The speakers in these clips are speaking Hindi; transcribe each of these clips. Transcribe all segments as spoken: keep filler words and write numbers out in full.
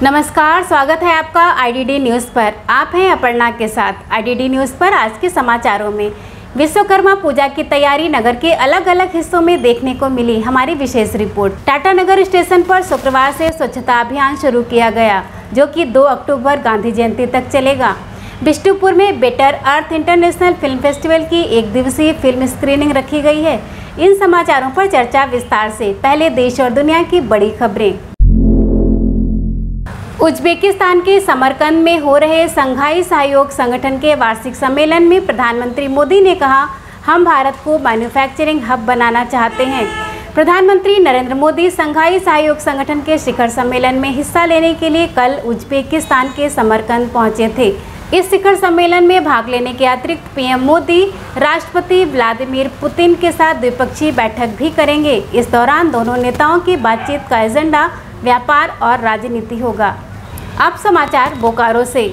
नमस्कार, स्वागत है आपका आईडीडी न्यूज़ पर। आप हैं अपर्णा के साथ। आईडीडी न्यूज़ पर आज के समाचारों में विश्वकर्मा पूजा की तैयारी नगर के अलग अलग हिस्सों में देखने को मिली। हमारी विशेष रिपोर्ट। टाटानगर स्टेशन पर शुक्रवार से स्वच्छता अभियान शुरू किया गया, जो कि दो अक्टूबर गांधी जयंती तक चलेगा। बिष्टुपुर में better earth international film festival की एक दिवसीय फिल्म स्क्रीनिंग रखी गई है। इन समाचारों पर चर्चा विस्तार से। पहले देश और दुनिया की बड़ी खबरें। उज्बेकिस्तान के समरकंद में हो रहे संघाई सहयोग संगठन के वार्षिक सम्मेलन में प्रधानमंत्री मोदी ने कहा, हम भारत को मैन्युफैक्चरिंग हब बनाना चाहते हैं। प्रधानमंत्री नरेंद्र मोदी संघाई सहयोग संगठन के शिखर सम्मेलन में हिस्सा लेने के लिए कल उज्बेकिस्तान के समरकंद पहुंचे थे। इस शिखर सम्मेलन में भाग लेने के अतिरिक्त पीएम मोदी राष्ट्रपति व्लादिमीर पुतिन के साथ द्विपक्षीय बैठक भी करेंगे। इस दौरान दोनों नेताओं की बातचीत का एजेंडा व्यापार और राजनीति होगा। अब समाचार बोकारो से।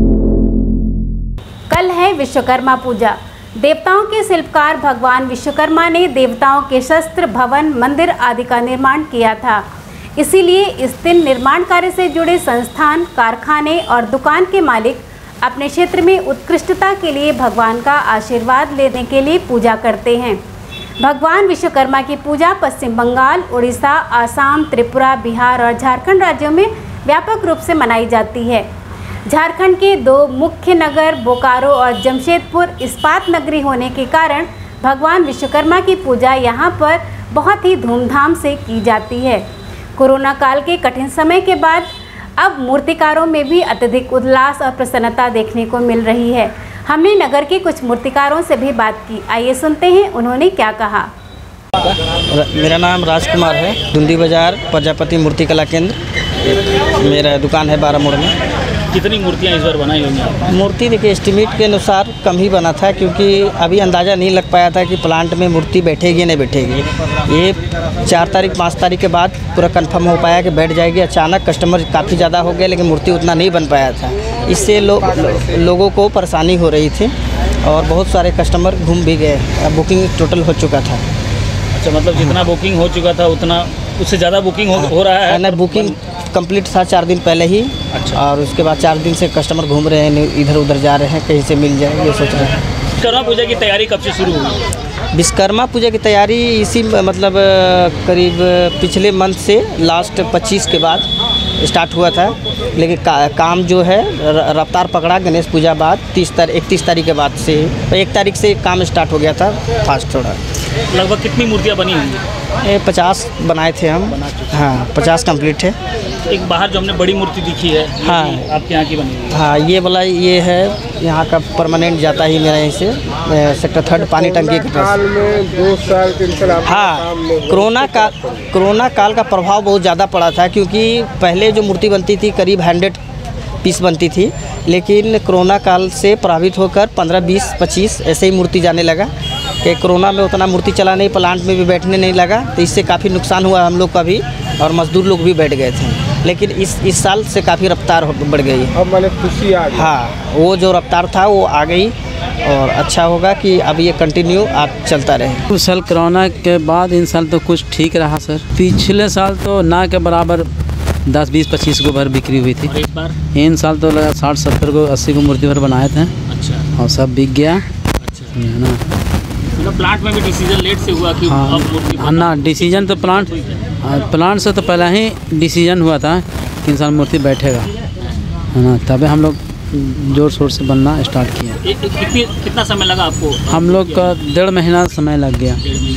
कल है विश्वकर्मा पूजा। देवताओं के शिल्पकार भगवान विश्वकर्मा ने देवताओं के शस्त्र, भवन, मंदिर आदि का निर्माण किया था। इसीलिए इस दिन निर्माण कार्य से जुड़े संस्थान, कारखाने और दुकान के मालिक अपने क्षेत्र में उत्कृष्टता के लिए भगवान का आशीर्वाद लेने के लिए पूजा करते हैं। भगवान विश्वकर्मा की पूजा पश्चिम बंगाल, उड़ीसा, आसाम, त्रिपुरा, बिहार और झारखंड राज्यों में व्यापक रूप से मनाई जाती है। झारखंड के दो मुख्य नगर बोकारो और जमशेदपुर इस्पात नगरी होने के कारण भगवान विश्वकर्मा की पूजा यहाँ पर बहुत ही धूमधाम से की जाती है। कोरोना काल के कठिन समय के बाद अब मूर्तिकारों में भी अत्यधिक उल्लास और प्रसन्नता देखने को मिल रही है। हमने नगर के कुछ मूर्तिकारों से भी बात की। आइए सुनते हैं उन्होंने क्या कहा। मेरा नाम राजकुमार है। दुंदी बाजार प्रजापति मूर्ति कला केंद्र मेरा दुकान है बारह मोड़ में। कितनी मूर्तियाँ इस बार बनाई होंगी? मूर्ति देखिए एस्टिमेट के अनुसार कम ही बना था, क्योंकि अभी अंदाज़ा नहीं लग पाया था कि प्लांट में मूर्ति बैठेगी नहीं बैठेगी। ये चार तारीख पाँच तारीख के बाद पूरा कंफर्म हो पाया कि बैठ जाएगी। अचानक कस्टमर काफ़ी ज़्यादा हो गए, लेकिन मूर्ति उतना नहीं बन पाया था। इससे लो, लो, लोगों को परेशानी हो रही थी और बहुत सारे कस्टमर घूम भी गए। बुकिंग टोटल हो चुका था। अच्छा, मतलब जितना बुकिंग हो चुका था उतना उससे ज़्यादा बुकिंग हो, हो रहा है? ना, बुकिंग कंप्लीट था चार दिन पहले ही। अच्छा। और उसके बाद चार दिन से कस्टमर घूम रहे हैं, इधर उधर जा रहे हैं, कहीं से मिल जाए ये सोच रहे हैं। विश्वकर्मा पूजा की तैयारी कब से शुरू हुई? विश्वकर्मा पूजा की तैयारी इसी मतलब करीब पिछले मंथ से लास्ट पच्चीस के बाद स्टार्ट हुआ था, लेकिन का, काम जो है रफ्तार पकड़ा गणेश पूजा बाद तीस तारीख इकतीस तारीख के बाद से एक तारीख से काम स्टार्ट हो गया था फास्ट थोड़ा। लगभग कितनी मूर्तियाँ बनी हुई? पचास बनाए थे हम। हाँ, पचास कंप्लीट है। एक बाहर जो हमने बड़ी मूर्ति दिखी है, हाँ, आपके यहाँ की बनी हुई? हाँ, ये वाला ये है यहाँ का परमानेंट जाता ही मेरा यहीं से सेक्टर थर्ड पानी टंकी के पास में दो साल तीन साल। हाँ, कोरोना का कोरोना काल का प्रभाव बहुत ज़्यादा पड़ा था, क्योंकि पहले जो मूर्ति बनती थी करीब हंड्रेड पीस बनती थी, लेकिन कोरोना काल से प्रभावित होकर पंद्रह बीस पच्चीस ऐसे ही मूर्ति जाने लगा कि कोरोना में उतना मूर्ति चला नहीं, प्लांट में भी बैठने नहीं लगा, तो इससे काफ़ी नुकसान हुआ हम लोग का भी और मजदूर लोग भी बैठ गए थे। लेकिन इस इस साल से काफ़ी रफ्तार बढ़ गई। अब मैंने खुशी आ गई। हाँ, वो जो रफ्तार था वो आ गई और अच्छा होगा कि अब ये कंटिन्यू आप चलता रहे। उस साल कोरोना के बाद इन साल तो कुछ ठीक रहा सर। पिछले साल तो ना के बराबर दस बीस पच्चीस को भर बिक्री हुई थी। इस बार इन साल तो लगा साठ सत्तर को अस्सी को मूर्ति भर बनाए थे। अच्छा। और सब बिक गया। अच्छा है ना। मतलब प्लांट में भी डिसीजन लेट से हुआ कि हाँ, अब मूर्ति ना डिसीजन तो प्लांट प्लांट से तो पहले ही डिसीजन हुआ था कि इन साल मूर्ति बैठेगा, है ना। तभी हम लोग जोर शोर से बनना स्टार्ट किए। कितनी कितना समय लगा आपको? हम लोग का डेढ़ महीना समय लग गया।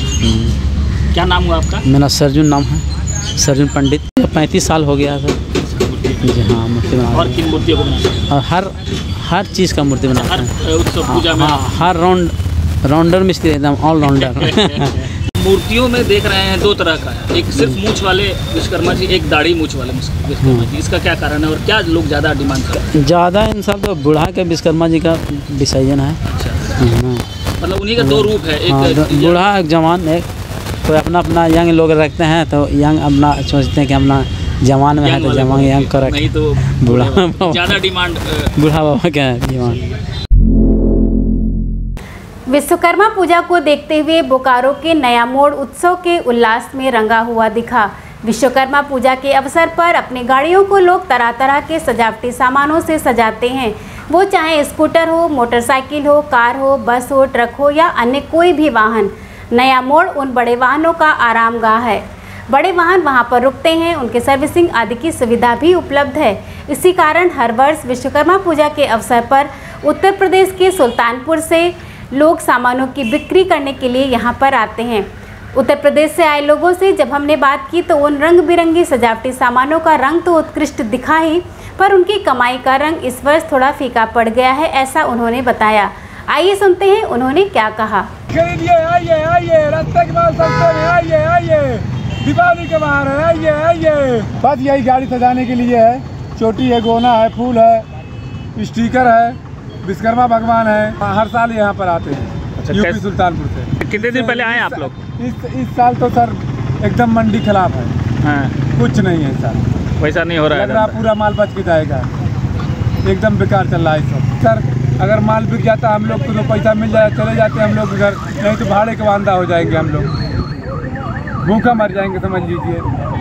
क्या नाम हुआ आपका? मेरा सर्जुन नाम है, सर्जुन पंडित। पैंतीस साल हो गया सर। जी हाँ, मूर्ति बना। और किन मूर्तियों को बनाते हैं? हर हर चीज़ का मूर्ति बनाते हर हैं। उत्सव पूजा में? हाँ, हर राउंड राउंडर मिस्त्री एकदम ऑल राउंडर। मूर्तियों में देख रहे हैं दो तरह का, एक सिर्फ मूंछ वाले विश्वकर्मा जी, एक दाढ़ी मूंछ वाले विश्वकर्मा जी। इसका क्या कारण है और क्या लोग ज़्यादा डिमांड करते हैं? ज़्यादा इंसान तो बूढ़ा के विश्वकर्मा जी का विसर्जन है। अच्छा, मतलब उन्हीं का दो रूप है, एक बूढ़ा एक जवान। एक कोई अपना अपना यंग लोग रखते हैं तो यंग अपना सोचते हैं कि अपना जवान में है तो जवान यंग कर रखें, नहीं तो बूढ़ा ज़्यादा डिमांड बूढ़ा बाबा क्या है डिमांड। विश्वकर्मा पूजा को देखते हुए बोकारो के नया मोड़ उत्सव के उल्लास में रंगा हुआ दिखा। विश्वकर्मा पूजा के अवसर पर अपनी गाड़ियों को लोग तरह तरह के सजावटी सामानों से सजाते हैं, वो चाहे स्कूटर हो, मोटरसाइकिल हो, कार हो, बस हो, ट्रक हो या अन्य कोई भी वाहन। नया मोड़ उन बड़े वाहनों का आरामगाह है। बड़े वाहन वहां पर रुकते हैं, उनके सर्विसिंग आदि की सुविधा भी उपलब्ध है। इसी कारण हर वर्ष विश्वकर्मा पूजा के अवसर पर उत्तर प्रदेश के सुल्तानपुर से लोग सामानों की बिक्री करने के लिए यहां पर आते हैं। उत्तर प्रदेश से आए लोगों से जब हमने बात की तो उन रंग बिरंगी सजावटी सामानों का रंग तो उत्कृष्ट दिखा ही, पर उनकी कमाई का रंग इस वर्ष थोड़ा फीका पड़ गया है, ऐसा उन्होंने बताया। आइए सुनते हैं उन्होंने क्या कहा। खरीदिए, आइए आइए, रास्ते के माल सस्ते में, आइए आइए, दीपावली के बाहर है, आइए आइए। बस यही गाड़ी सजाने के लिए है, चोटी है, गोना है, फूल है, स्टिकर है, विश्वकर्मा भगवान है। हर साल यहाँ पर आते हैं। अच्छा, यूपी सुल्तानपुर से। कितने दिन पहले आए आप लोग? इस इस साल तो सर एकदम मंडी खिलाफ है। हाँ। कुछ नहीं है इस साल, वैसा नहीं हो रहा है। लग रहा पूरा माल बच के जाएगा, एकदम बेकार चल रहा है सब। सर अगर माल बिक जाता हम लोग को तो पैसा मिल जाए, चले जाते हम लोग घर, नहीं तो भाड़े का वांदा हो जाएंगे, हम लोग भूखा मर जाएंगे, समझ लीजिए।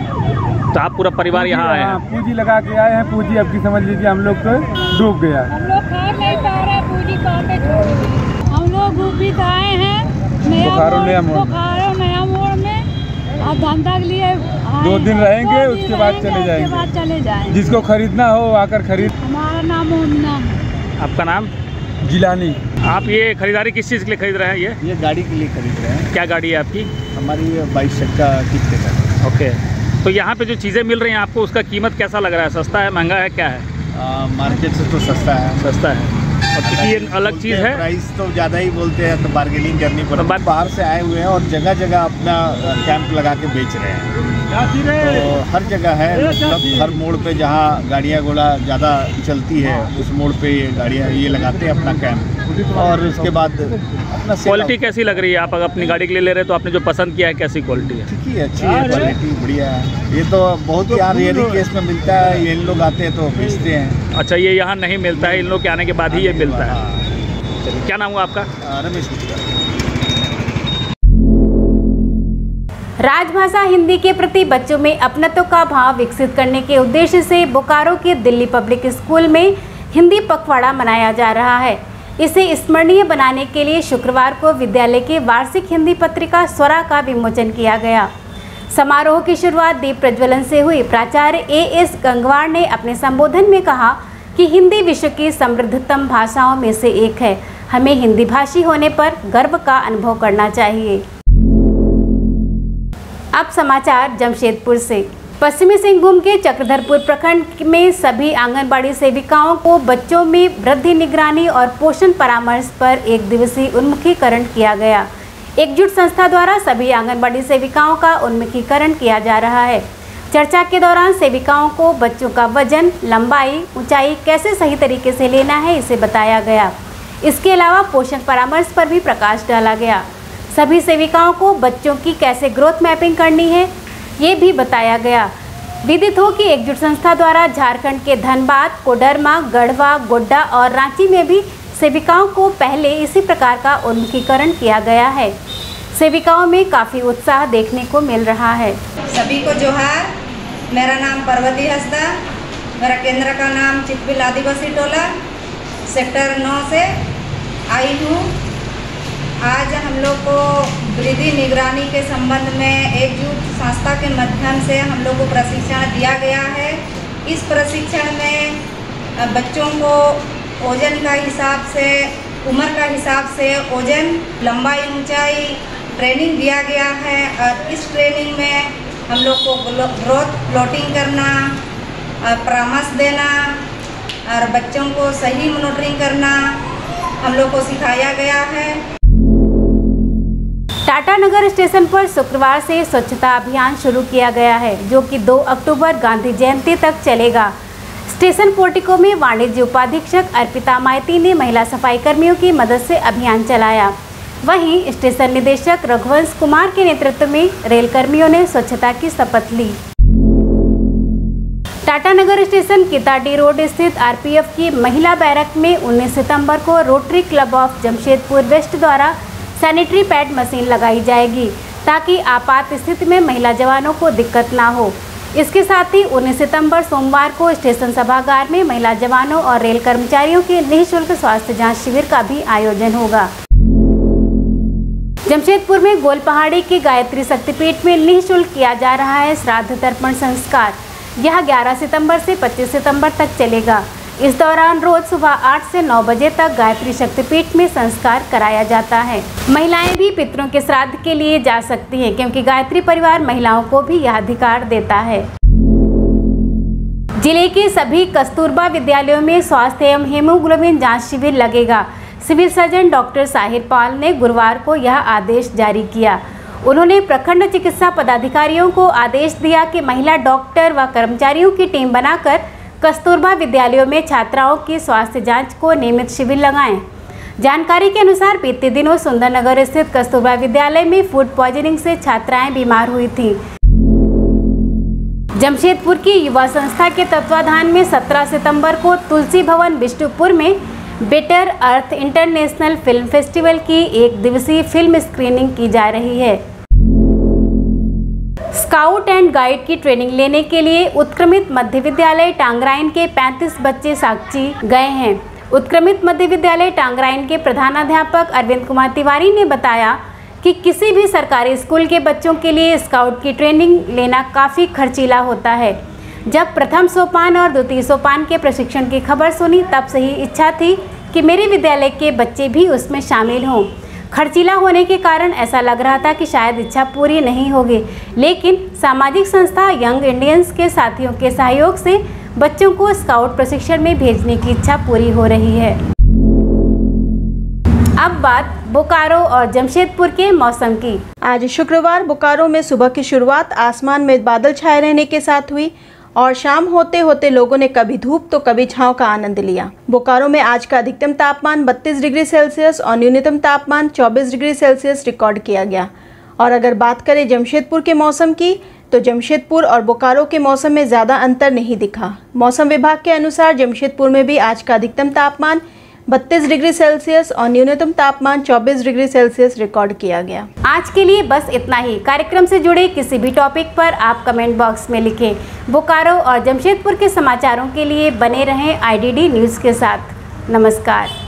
तो आप पूरा परिवार यहाँ आए हैं? पूंजी लगा के आए हैं, पूंजी अब की समझ लीजिए हम लोग तो डूब गया। हम लोग खा नहीं पा रहे, पूंजी कहाँ पे छोड़। हम लोग ऊपी आए हैं नया मोड़, बोकारो नया मोड़ में, अब धंधा के लिए दो दिन रहेंगे, उसके बाद चले जाएंगे। उसके बाद चले जाएंगे। जिसको खरीदना हो आकर खरीद। हमारा नाम मोमिना है। आपका नाम? जिलानी। आप ये खरीदारी किस चीज़ के लिए खरीद रहे हैं? ये ये गाड़ी के लिए खरीद रहे हैं। क्या गाड़ी है आपकी? हमारी बाईस चक्का कितने का। ओके, तो यहाँ पे जो चीज़ें मिल रही हैं आपको, उसका कीमत कैसा लग रहा है? सस्ता है, महंगा है, क्या है? आ, मार्केट से तो सस्ता है। सस्ता है, और क्योंकि ये अलग चीज़ है, प्राइस तो ज़्यादा ही बोलते हैं, तो बार्गेनिंग करनी पड़ती है। बाहर से आए हुए हैं और जगह जगह अपना कैंप लगा के बेच रहे हैं, तो हर जगह है, मतलब हर मोड़ पे जहाँ गाड़ियाँ घोड़ा ज़्यादा चलती है उस मोड़ पे ये गाड़ियाँ ये लगाते हैं अपना कैंप, और उसके बाद अपना क्वालिटी कैसी लग रही है? आप अगर अपनी गाड़ी के लिए ले रहे हैं तो आपने जो पसंद किया है कैसी क्वालिटी है? ठीक है, अच्छी है, क्वालिटी बढ़िया है। ये तो बहुत ही यार रेयरी केस में मिलता है, ये इन लोग आते हैं तो बेचते हैं। अच्छा, ये यहाँ नहीं मिलता है, इन लोग के आने के बाद ही ये मिलता है। क्या नाम हुआ आपका? रमेश मिश्रा। राजभाषा हिंदी के प्रति बच्चों में अपनत्व का भाव विकसित करने के उद्देश्य से बोकारो के दिल्ली पब्लिक स्कूल में हिंदी पखवाड़ा मनाया जा रहा है। इसे स्मरणीय बनाने के लिए शुक्रवार को विद्यालय की वार्षिक हिंदी पत्रिका स्वरा का विमोचन किया गया। समारोह की शुरुआत दीप प्रज्वलन से हुई। प्राचार्य ए एस गंगवार ने अपने संबोधन में कहा कि हिंदी विश्व की समृद्धतम भाषाओं में से एक है। हमें हिंदी भाषी होने पर गर्व का अनुभव करना चाहिए। अब समाचार जमशेदपुर से। पश्चिमी सिंहभूम के चक्रधरपुर प्रखंड में सभी आंगनबाड़ी सेविकाओं को बच्चों में वृद्धि निगरानी और पोषण परामर्श पर एक दिवसीय उन्मुखीकरण किया गया। एकजुट संस्था द्वारा सभी आंगनबाड़ी सेविकाओं का उन्मुखीकरण किया जा रहा है। चर्चा के दौरान सेविकाओं को बच्चों का वजन, लंबाई, ऊंचाई कैसे सही तरीके से लेना है इसे बताया गया। इसके अलावा पोषण परामर्श पर भी प्रकाश डाला गया। सभी सेविकाओं को बच्चों की कैसे ग्रोथ मैपिंग करनी है ये भी बताया गया। विदित हो कि एकजुट संस्था द्वारा झारखंड के धनबाद, कोडरमा, गढ़वा, गोड्डा और रांची में भी सेविकाओं को पहले इसी प्रकार का उन्मुखीकरण किया गया है। सेविकाओं में काफ़ी उत्साह देखने को मिल रहा है। सभी को जोहार। मेरा नाम पार्वती हंसदा, मेरा केंद्र का नाम चितबिल आदिवासी टोला सेक्टर नौ से आई हूँ। आज हम लोग को वृद्धि निगरानी के संबंध में एकजुट संस्था के माध्यम से हम लोग को प्रशिक्षण दिया गया है। इस प्रशिक्षण में बच्चों को वजन का हिसाब से, उम्र का हिसाब से वजन, लंबाई, ऊंचाई ट्रेनिंग दिया गया है। और इस ट्रेनिंग में हम लोग को ग्रोथ प्लॉटिंग करना, परामर्श देना और बच्चों को सही मॉनिटरिंग करना हम लोग को सिखाया गया है। टाटा नगर स्टेशन पर शुक्रवार से स्वच्छता अभियान शुरू किया गया है, जो कि दो अक्टूबर गांधी जयंती तक चलेगा। स्टेशन पोर्टिको में वाणिज्य उपाधीक्षक अर्पिता माइती ने महिला सफाई कर्मियों की मदद से अभियान चलाया। वहीं स्टेशन निदेशक रघुवंश कुमार के नेतृत्व में रेल कर्मियों ने स्वच्छता की शपथ ली। टाटा नगर स्टेशन किताडी रोड स्थित आरपीएफ की महिला बैरक में उन्नीस सितंबर को Rotary Club of Jamshedpur West द्वारा सैनिटरी पैड मशीन लगाई जाएगी, ताकि आपात स्थिति में महिला जवानों को दिक्कत ना हो। इसके साथ ही उन्नीस सितंबर सोमवार को स्टेशन सभागार में महिला जवानों और रेल कर्मचारियों के निःशुल्क स्वास्थ्य जांच शिविर का भी आयोजन होगा। जमशेदपुर में गोलपहाड़ी की गायत्री शक्तिपीठ में निःशुल्क किया जा रहा है श्राद्ध तर्पण संस्कार। यह ग्यारह सितंबर से पच्चीस सितंबर तक चलेगा। इस दौरान रोज सुबह आठ से नौ बजे तक गायत्री शक्तिपीठ में संस्कार कराया जाता है। महिलाएं भी पितरों के श्राद्ध के लिए जा सकती हैं, क्योंकि गायत्री परिवार महिलाओं को भी यह अधिकार देता है। जिले के सभी कस्तूरबा विद्यालयों में स्वास्थ्य एवं हेमोग्लोबिन जांच शिविर लगेगा। Civil surgeon doctor Sahir Pal ने गुरुवार को यह आदेश जारी किया। उन्होंने प्रखंड चिकित्सा पदाधिकारियों को आदेश दिया कि महिला डॉक्टर व कर्मचारियों की टीम बनाकर कस्तूरबा विद्यालयों में छात्राओं की स्वास्थ्य जांच को नियमित शिविर लगाएं। जानकारी के अनुसार बीते दिनों सुंदरनगर स्थित कस्तूरबा विद्यालय में फूड पॉइजनिंग से छात्राएं बीमार हुई थीं। जमशेदपुर की युवा संस्था के तत्वाधान में सत्रह सितंबर को तुलसी भवन बिष्टुपुर में better earth international film festival की एक दिवसीय फिल्म स्क्रीनिंग की जा रही है। स्काउट एंड गाइड की ट्रेनिंग लेने के लिए उत्क्रमित मध्य विद्यालय टांगराइन के पैंतीस बच्चे साकची गए हैं। उत्क्रमित मध्य विद्यालय टांगराइन के प्रधानाध्यापक अरविंद कुमार तिवारी ने बताया कि किसी भी सरकारी स्कूल के बच्चों के लिए स्काउट की ट्रेनिंग लेना काफ़ी खर्चीला होता है। जब प्रथम सोपान और द्वितीय सोपान के प्रशिक्षण की खबर सुनी, तब से ही इच्छा थी कि मेरे विद्यालय के बच्चे भी उसमें शामिल हों। खर्चीला होने के कारण ऐसा लग रहा था कि शायद इच्छा पूरी नहीं होगी, लेकिन सामाजिक संस्था यंग इंडियंस के साथियों के सहयोग से बच्चों को स्काउट प्रशिक्षण में भेजने की इच्छा पूरी हो रही है। अब बात बोकारो और जमशेदपुर के मौसम की। आज शुक्रवार बोकारो में सुबह की शुरुआत आसमान में बादल छाए रहने के साथ हुई और शाम होते होते लोगों ने कभी धूप तो कभी छांव का आनंद लिया। बोकारो में आज का अधिकतम तापमान बत्तीस डिग्री सेल्सियस और न्यूनतम तापमान चौबीस डिग्री सेल्सियस रिकॉर्ड किया गया। और अगर बात करें जमशेदपुर के मौसम की, तो जमशेदपुर और बोकारो के मौसम में ज़्यादा अंतर नहीं दिखा। मौसम विभाग के अनुसार जमशेदपुर में भी आज का अधिकतम तापमान बत्तीस डिग्री सेल्सियस और न्यूनतम तापमान चौबीस डिग्री सेल्सियस रिकॉर्ड किया गया। आज के लिए बस इतना ही। कार्यक्रम से जुड़े किसी भी टॉपिक पर आप कमेंट बॉक्स में लिखें। बोकारो और जमशेदपुर के समाचारों के लिए बने रहें आई डी डी न्यूज़ के साथ। नमस्कार।